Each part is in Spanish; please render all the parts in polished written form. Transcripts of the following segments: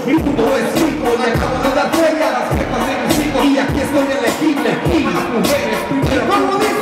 mi mundo es rico y acabo de dar feria a las pepas de mis hijos y aquí estoy elegible y las mujeres primero. ¿Cómo dice?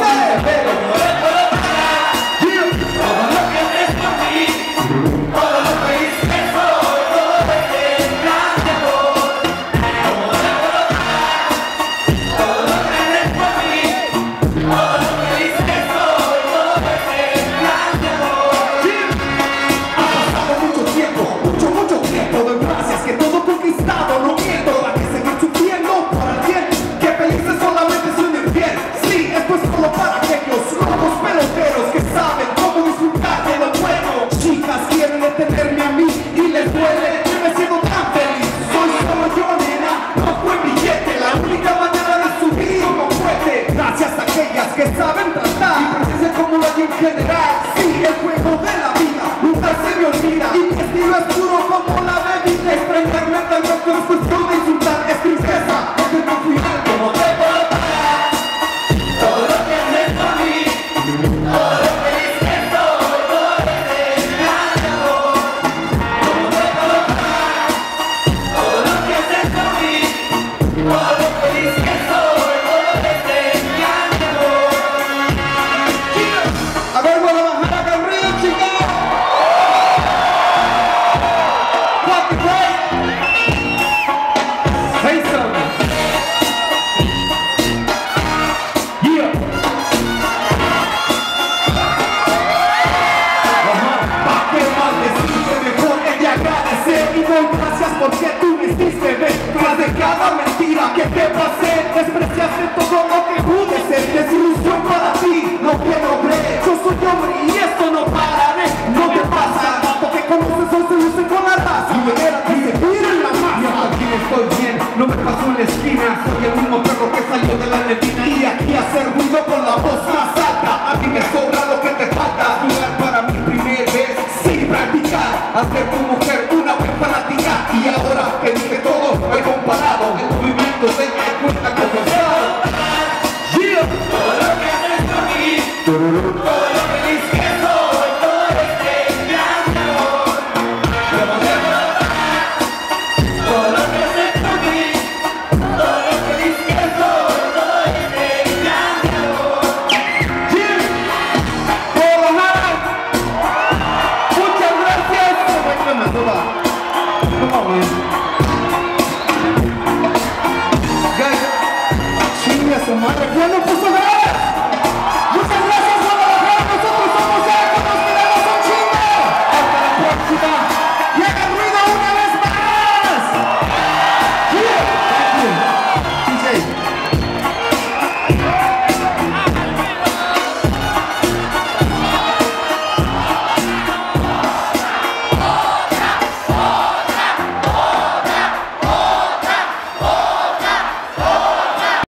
Que saben tratar y presencia como la en general. Sí, el juego de la vida nunca se me olvida y mi estilo es puro como la bebida. Extrañarme tal vez no es cuestión de insultar, es tristeza, es el final como te puedo pagar. Todo lo que haces por mí, todo lo feliz que soy, todo este gran amor. Como te puedo pagar, todo lo que haces por mí, todo lo feliz que soy. Porque tú me hiciste ver tras de cada mentira que te pasé. Despreciaste todo lo que pude ser. Desilusión para ti, no quiero creer. Yo soy hombre y esto no pararé. No te pasa, porque como se lucen con la raza. Y me queda que se tiren la masa. Y aquí estoy bien, no me paso en la esquina. Soy el mismo perro que salió de la neblina. Y aquí hacer ruido con la voz más alta. A ti me sobra lo que te falta. Jugar para mi primer vez, sin practicar. Hacer tu mujer una buena fanática. Y ahora que dije todo, he comparado el movimiento de la cuenta comenzado. Todo lo que haces por mí, todo lo feliz que soy, todo este gran amor. Como te puedo pagar, todo lo que haces por mí, todo lo feliz que soy, todo este gran amor. Por nada, muchas gracias. Come on, man. Guys, chinga su madre.